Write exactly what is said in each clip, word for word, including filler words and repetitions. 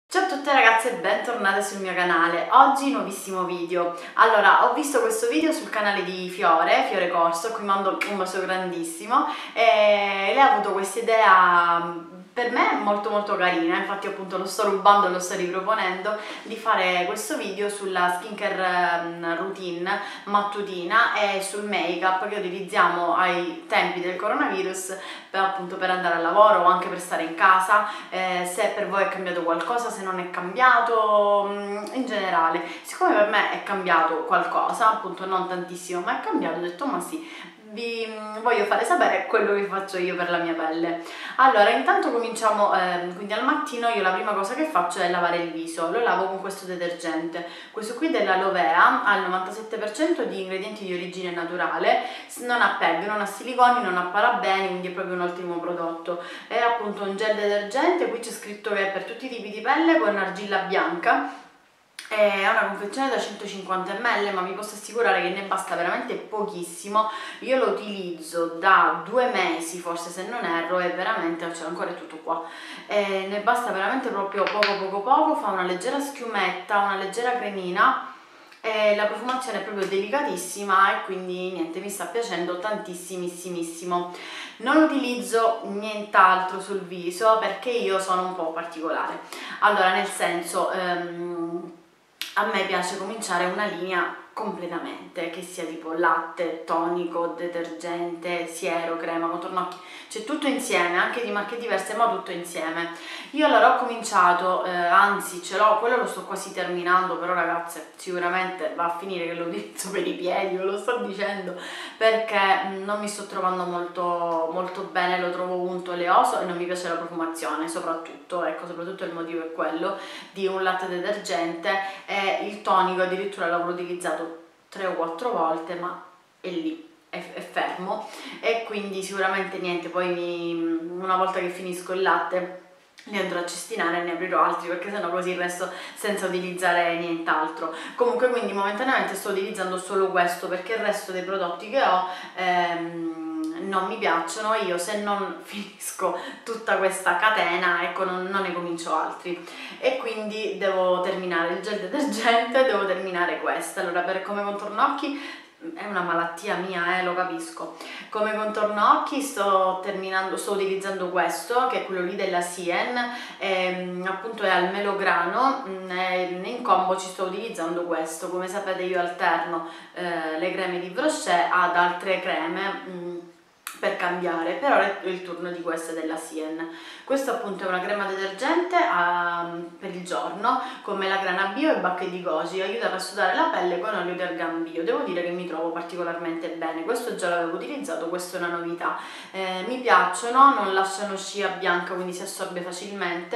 Ciao a tutte ragazze e bentornate sul mio canale. Oggi nuovissimo video. Allora, ho visto questo video sul canale di Fiore, Fiore Corso, a cui mando un bacio grandissimo, e lei ha avuto questa idea per me molto molto carina, infatti appunto lo sto rubando, lo sto riproponendo, di fare questo video sulla skincare routine mattutina e sul make up che utilizziamo ai tempi del coronavirus per, appunto, per andare al lavoro o anche per stare in casa, eh, se per voi è cambiato qualcosa, se non è cambiato, in generale. Siccome per me è cambiato qualcosa, appunto non tantissimo, ma è cambiato, ho detto ma sì, vi voglio fare sapere quello che faccio io per la mia pelle. Allora, intanto cominciamo, eh, quindi al mattino io la prima cosa che faccio è lavare il viso, lo lavo con questo detergente, questo qui della Lovea, ha il novantasette per cento di ingredienti di origine naturale, non ha P E G, non ha siliconi, non ha parabeni, quindi è proprio un ottimo prodotto. È appunto un gel detergente, qui c'è scritto che è per tutti i tipi di pelle con argilla bianca. È una confezione da centocinquanta millilitri, ma vi posso assicurare che ne basta veramente pochissimo. Io lo utilizzo da due mesi, forse se non erro, e veramente c'è ancora tutto qua. E ne basta veramente proprio poco poco poco, fa una leggera schiumetta, una leggera cremina. E la profumazione è proprio delicatissima e quindi niente, mi sta piacendo tantissimissimo. Non utilizzo nient'altro sul viso perché io sono un po' particolare. Allora, nel senso, ehm, a me piace cominciare una linea completamente, che sia tipo latte, tonico, detergente, siero, crema, contorno occhi, c'è tutto insieme, anche di marche diverse, ma tutto insieme. Io allora ho cominciato, eh, anzi ce l'ho, quello lo sto quasi terminando, però ragazze sicuramente va a finire che lo utilizzo per i piedi, ve lo sto dicendo, perché non mi sto trovando molto, molto bene, lo trovo unto, oleoso e non mi piace la profumazione, soprattutto, ecco, soprattutto il motivo è quello di un latte detergente. E il tonico addirittura l'avrò utilizzato tre o quattro volte, ma è lì, è, è fermo, e quindi sicuramente niente, poi mi, una volta che finisco il latte li andrò a cestinare e ne aprirò altri, perché sennò così resto senza utilizzare nient'altro. Comunque, quindi momentaneamente sto utilizzando solo questo, perché il resto dei prodotti che ho ehm, non mi piacciono. Io se non finisco tutta questa catena, ecco, non, non ne comincio altri, e quindi devo terminare il gel detergente, devo terminare questa. Allora, per come contorno occhi, è una malattia mia, eh, lo capisco, come contorno occhi sto terminando, sto utilizzando questo, che è quello lì della Sien, ehm, appunto è al melograno, mh, in combo ci sto utilizzando questo. Come sapete io alterno eh, le creme di Brochet ad altre creme, mh, per cambiare, però è il turno di questa della Sien. Questo appunto è una crema detergente um, per il giorno, con melagrana bio e bacche di goji, aiuta a sudare la pelle con olio di argan bio. Devo dire che mi trovo particolarmente bene, questo già l'avevo utilizzato, questa è una novità. Eh, mi piacciono, non lasciano scia bianca, quindi si assorbe facilmente,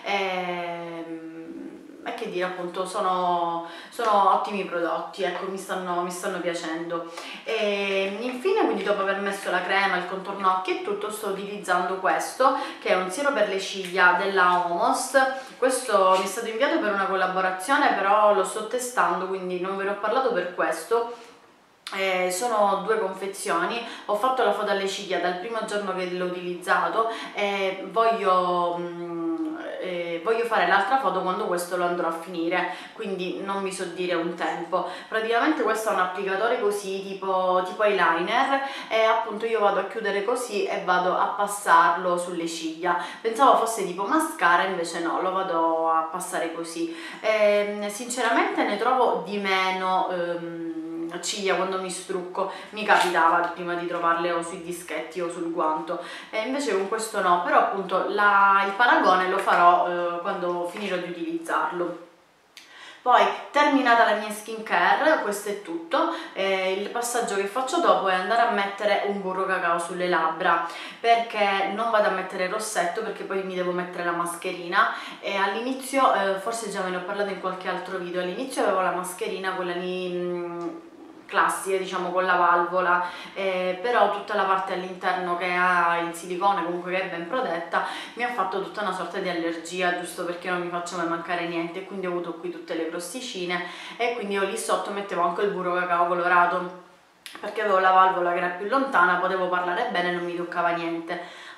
e e che dire, appunto sono, sono ottimi prodotti, ecco, mi stanno, mi stanno piacendo. E infine, quindi dopo aver messo la crema, il contorno occhi e tutto, sto utilizzando questo, che è un siero per le ciglia della Omos. Questo mi è stato inviato per una collaborazione, però lo sto testando, quindi non ve ne ho parlato per questo. Eh, sono due confezioni, ho fatto la foto alle ciglia dal primo giorno che l'ho utilizzato e voglio... Mh, Eh, voglio fare l'altra foto quando questo lo andrò a finire, quindi non vi so dire un tempo. Praticamente questo è un applicatore così, tipo, tipo eyeliner, e appunto io vado a chiudere così e vado a passarlo sulle ciglia. Pensavo fosse tipo mascara, invece no, lo vado a passare così. E, sinceramente ne trovo di meno ehm, ciglia quando mi strucco, mi capitava prima di trovarle o sui dischetti o sul guanto, e invece con questo no, però appunto la, il paragone lo farò eh, quando finirò di utilizzarlo. Poi, terminata la mia skincare, questo è tutto. Eh, il passaggio che faccio dopo è andare a mettere un burro cacao sulle labbra, perché non vado a mettere il rossetto, perché poi mi devo mettere la mascherina. E all'inizio, eh, forse già ve ne ho parlato in qualche altro video, all'inizio avevo la mascherina, quella lì mh, classica, diciamo, con la valvola, eh, però tutta la parte all'interno che ha il silicone, comunque che è ben protetta, mi ha fatto tutta una sorta di allergia, giusto perché non mi faccio mai mancare niente, e quindi ho avuto qui tutte le crosticine, e quindi io lì sotto mettevo anche il burro cacao colorato, perché avevo la valvola che era più lontana, potevo parlare bene, non mi toccava niente.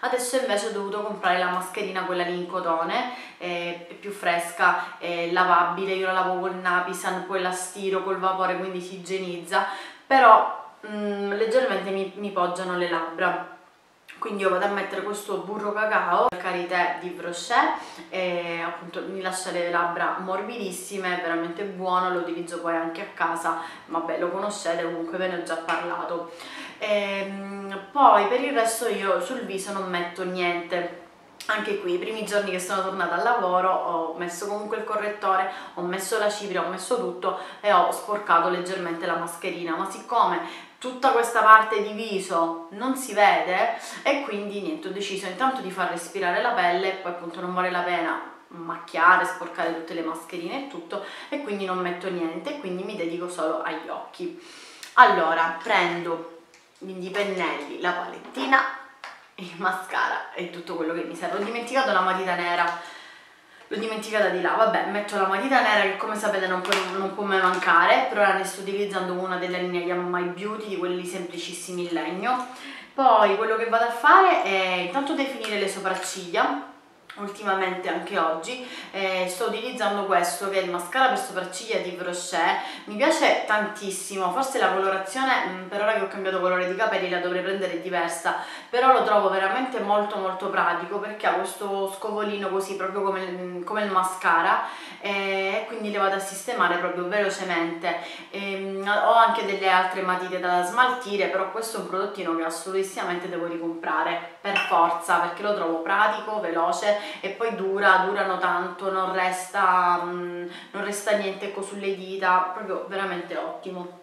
Adesso invece ho dovuto comprare la mascherina, quella lì in cotone, è più fresca, è lavabile, io la lavo col Napisan, poi la stiro col vapore, quindi si igienizza, però mh, leggermente mi, mi poggiano le labbra. Quindi io vado a mettere questo burro cacao, karité di Brochet, e appunto mi lascia le labbra morbidissime, veramente buono, lo utilizzo poi anche a casa, vabbè lo conoscete, comunque ve ne ho già parlato. E, poi per il resto io sul viso non metto niente. Anche qui, i primi giorni che sono tornata al lavoro ho messo comunque il correttore, ho messo la cipria, ho messo tutto e ho sporcato leggermente la mascherina, ma siccome tutta questa parte di viso non si vede e quindi niente, ho deciso intanto di far respirare la pelle, poi appunto non vale la pena macchiare, sporcare tutte le mascherine e tutto, e quindi non metto niente, quindi mi dedico solo agli occhi. Allora, prendo quindi i pennelli, la palettina, il mascara e tutto quello che mi serve. Ho dimenticato la matita nera, l'ho dimenticata di là, vabbè, metto la matita nera che come sapete non può, non può mai mancare, però ora ne sto utilizzando una della linea Yam My Beauty, di quelli semplicissimi in legno. Poi quello che vado a fare è intanto definire le sopracciglia. Ultimamente, anche oggi, eh, sto utilizzando questo che è il mascara per sopracciglia di Brochet. Mi piace tantissimo, forse la colorazione, mh, per ora che ho cambiato colore di capelli la dovrei prendere diversa, però lo trovo veramente molto molto pratico perché ha questo scovolino così proprio come, come il mascara, e eh, quindi le vado a sistemare proprio velocemente. E, ho anche delle altre matite da smaltire, però questo è un prodottino che assolutissimamente devo ricomprare per forza perché lo trovo pratico, veloce e poi dura, durano tanto, non resta, mh, non resta niente ecco, sulle dita, proprio veramente ottimo.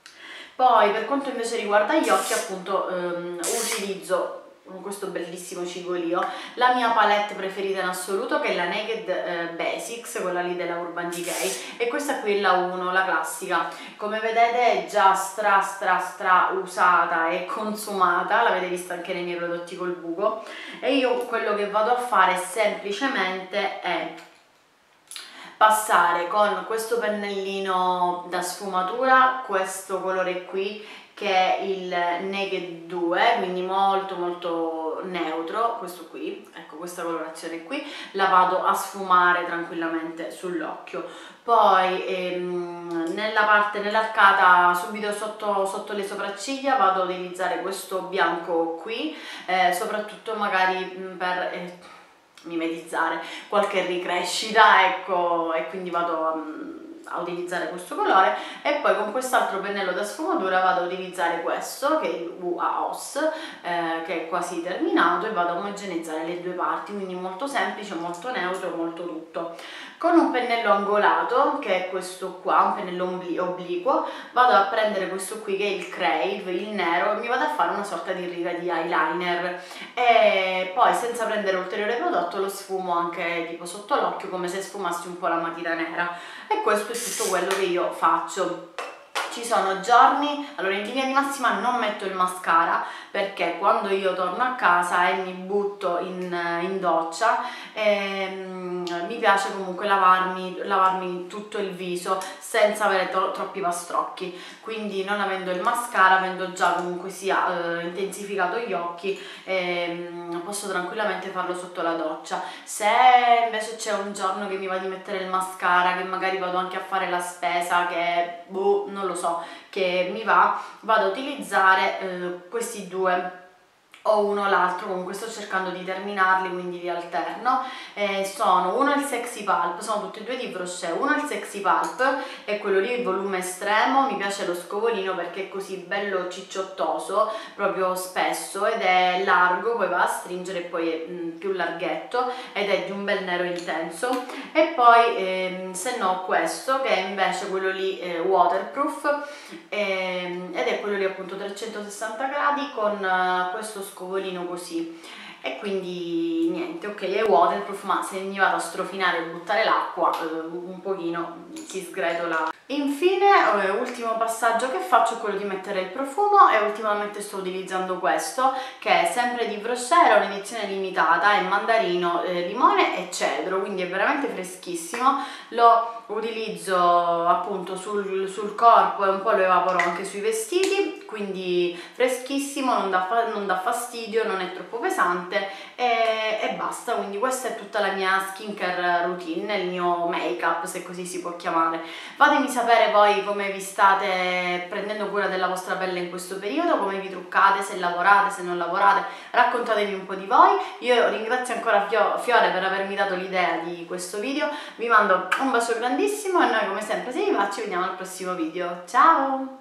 Poi per quanto invece riguarda gli occhi, appunto ehm, utilizzo con questo bellissimo cigolio la mia palette preferita in assoluto, che è la Naked eh, Basics, quella lì della Urban Decay, e questa qui è la uno, la classica. Come vedete è già stra stra stra usata e consumata, l'avete vista anche nei miei prodotti col buco, e io quello che vado a fare semplicemente è passare con questo pennellino da sfumatura, questo colore qui che è il Naked due, quindi molto molto neutro, questo qui, ecco questa colorazione qui, la vado a sfumare tranquillamente sull'occhio. Poi ehm, nella parte, nell'arcata subito sotto, sotto le sopracciglia vado ad utilizzare questo bianco qui, eh, soprattutto magari per eh, mimetizzare qualche ricrescita, ecco, e quindi vado a, a utilizzare questo colore. E poi con quest'altro pennello da sfumatura vado a utilizzare questo che è il U A O S, eh, che è quasi terminato, e vado a omogeneizzare le due parti, quindi molto semplice, molto neutro, molto tutto. Con un pennello angolato, che è questo qua, un pennello obliquo, vado a prendere questo qui che è il Crave, il nero, e mi vado a fare una sorta di riga di eyeliner, e poi senza prendere ulteriore prodotto lo sfumo anche tipo sotto l'occhio, come se sfumassi un po' la matita nera. E questo è tutto quello che io faccio. Ci sono giorni, allora in linea di massima non metto il mascara perché quando io torno a casa e mi butto in, in doccia ehm, mi piace comunque lavarmi, lavarmi tutto il viso senza avere tro troppi pastrocchi, quindi non avendo il mascara, avendo già comunque sia eh, intensificato gli occhi, ehm, posso tranquillamente farlo sotto la doccia. Se invece c'è un giorno che mi va di mettere il mascara, che magari vado anche a fare la spesa, che boh, non lo so, che mi va, vado a utilizzare eh, questi due o uno o l'altro, comunque sto cercando di terminarli, quindi li alterno. Eh, sono uno il Sexy Pulp, sono tutti e due di Brochet, uno il Sexy Pulp è quello lì il volume estremo, mi piace lo scovolino perché è così bello cicciottoso, proprio spesso, ed è largo, poi va a stringere e poi è mh, più larghetto ed è di un bel nero intenso. E poi ehm, se no questo che è invece quello lì eh, waterproof, ehm, ed è quello lì appunto trecentosessanta gradi con uh, questo scovolino così, e quindi niente, ok, è waterproof, ma se mi vado a strofinare e buttare l'acqua eh, un pochino si sgretola. Infine, eh, ultimo passaggio che faccio è quello di mettere il profumo, e ultimamente sto utilizzando questo che è sempre di Brochet, era un'edizione limitata, è mandarino, eh, limone e cedro, quindi è veramente freschissimo. Lo utilizzo appunto sul, sul corpo e un po' lo evaporo anche sui vestiti, quindi freschissimo, non dà, non dà fastidio, non è troppo pesante idratante e, e basta. Quindi questa è tutta la mia skincare routine, il mio make up, se così si può chiamare. Fatemi sapere voi come vi state prendendo cura della vostra pelle in questo periodo, come vi truccate, se lavorate, se non lavorate, raccontatemi un po' di voi. Io ringrazio ancora Fiore per avermi dato l'idea di questo video, vi mando un bacio grandissimo e noi come sempre se vi va ci vediamo al prossimo video. Ciao!